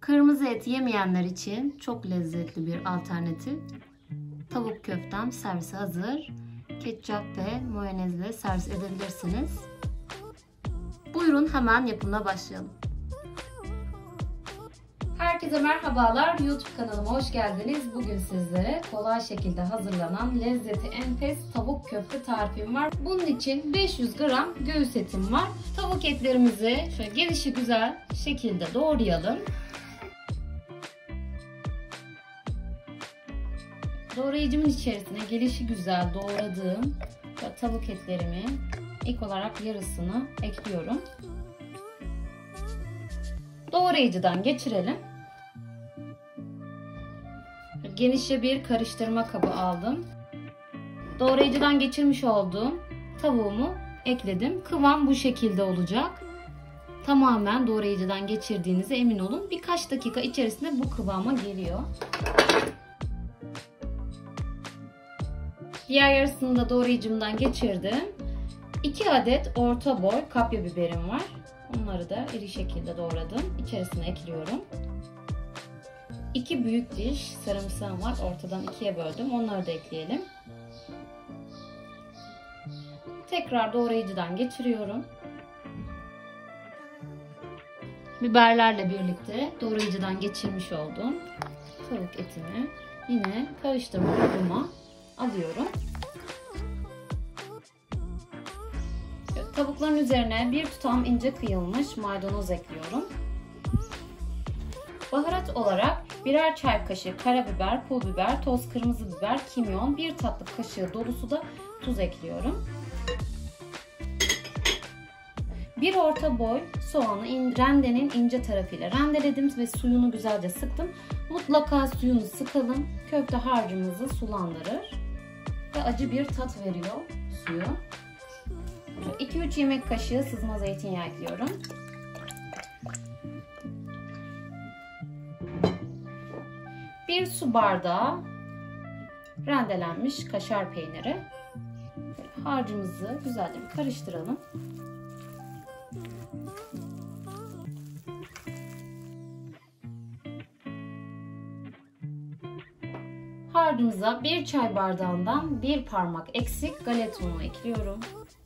Kırmızı et yemeyenler için çok lezzetli bir alternatif. Tavuk köftem servise hazır. Ketçap ve mayonezle servis edebilirsiniz. Buyurun hemen yapımına başlayalım. Herkese merhabalar. YouTube kanalıma hoş geldiniz. Bugün sizlere kolay şekilde hazırlanan lezzeti enfes tavuk köfte tarifim var. Bunun için 500 gram göğüs etim var. Tavuk etlerimizi şöyle gelişigüzel şekilde doğrayalım. Doğrayıcımın içerisine gelişigüzel doğradığım tavuk etlerimi ilk olarak yarısını ekliyorum. Doğrayıcıdan geçirelim. Genişçe bir karıştırma kabı aldım. Doğrayıcıdan geçirmiş olduğum tavuğumu ekledim. Kıvam bu şekilde olacak. Tamamen doğrayıcıdan geçirdiğinize emin olun. Birkaç dakika içerisinde bu kıvama geliyor. Diğer yarısını da doğrayıcımdan geçirdim. 2 adet orta boy kapya biberim var. Onları da iri şekilde doğradım. İçerisine ekliyorum. 2 büyük diş sarımsağım var. Ortadan ikiye böldüm. Onları da ekleyelim. Tekrar doğrayıcıdan geçiriyorum. Biberlerle birlikte doğrayıcıdan geçirmiş olduğum tavuk etimi yine karıştırma kabıma alıyorum. Tavukların üzerine bir tutam ince kıyılmış maydanoz ekliyorum. Baharat olarak birer çay kaşığı karabiber, pul biber, toz kırmızı biber, kimyon, bir tatlı kaşığı dolusu da tuz ekliyorum. Bir orta boy soğanı rendenin ince tarafıyla rendeledim ve suyunu güzelce sıktım. Mutlaka suyunu sıkalım. Köfte harcımızı sulandırır ve acı bir tat veriyor suyu. 2-3 yemek kaşığı sızma zeytinyağı ekliyorum. Bir su bardağı rendelenmiş kaşar peyniri. Harcımızı güzelce bir karıştıralım. Harcımıza bir çay bardağından bir parmak eksik galeta unu ekliyorum.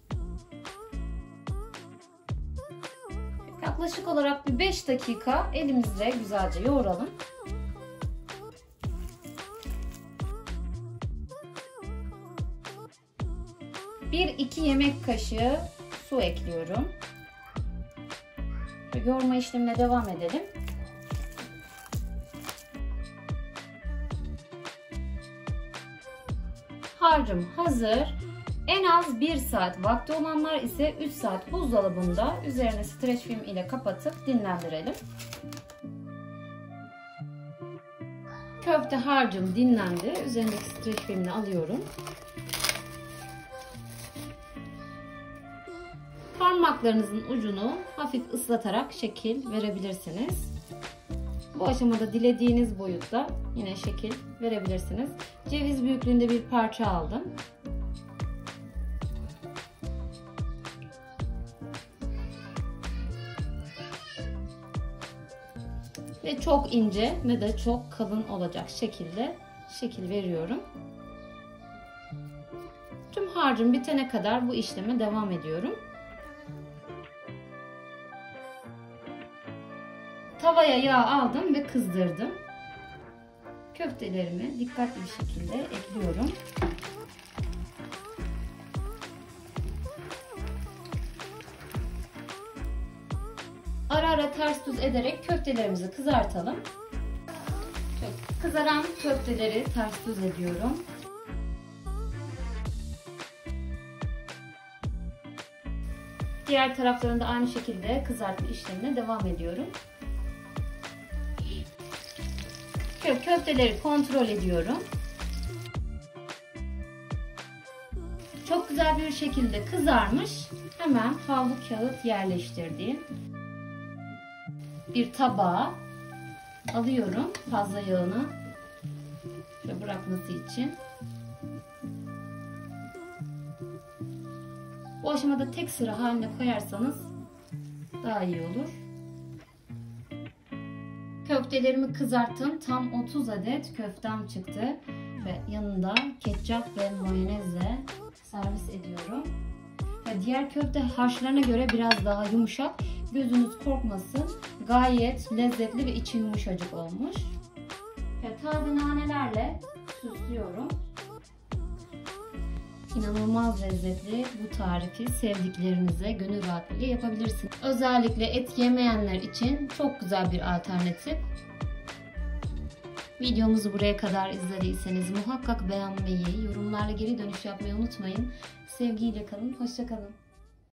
Yaklaşık olarak bir 5 dakika elimizle güzelce yoğuralım. Bir 2 yemek kaşığı su ekliyorum. Yoğurma işlemine devam edelim. Harcım hazır. En az 1 saat vakti olanlar ise 3 saat buzdolabında üzerine streç film ile kapatıp dinlendirelim. Köfte harcım dinlendi. Üzerindeki streç filmini alıyorum. Parmaklarınızın ucunu hafif ıslatarak şekil verebilirsiniz. Bu aşamada dilediğiniz boyutta yine şekil verebilirsiniz. Ceviz büyüklüğünde bir parça aldım. Ve çok ince ne de çok kalın olacak şekilde şekil veriyorum. Tüm harcım bitene kadar bu işleme devam ediyorum. Tavaya yağ aldım ve kızdırdım. Köftelerimi dikkatli bir şekilde ekliyorum. Ara ara ters düz ederek köftelerimizi kızartalım. Kızaran köfteleri ters düz ediyorum. Diğer taraflarını da aynı şekilde kızartma işlemine devam ediyorum. Köfteleri kontrol ediyorum. Çok güzel bir şekilde kızarmış. Hemen havlu kağıt yerleştirdiğim bir tabağa alıyorum fazla yağını şöyle bırakması için. Bu aşamada tek sıra haline koyarsanız daha iyi olur. Köftelerimi kızarttım. Tam 30 adet köftem çıktı. Ve yanında ketçap ve mayonezle servis ediyorum. Ve diğer köfte harçlarına göre biraz daha yumuşak. Gözünüz korkmasın. Gayet lezzetli ve içi yumuşacık olmuş. Ve taze nanelerle süslüyorum. İnanılmaz lezzetli bu tarifi sevdiklerinize gönül rahatlığıyla yapabilirsiniz. Özellikle et yemeyenler için çok güzel bir alternatif. Videomuzu buraya kadar izlediyseniz muhakkak beğenmeyi, yorumlarla geri dönüş yapmayı unutmayın. Sevgiyle kalın, hoşça kalın.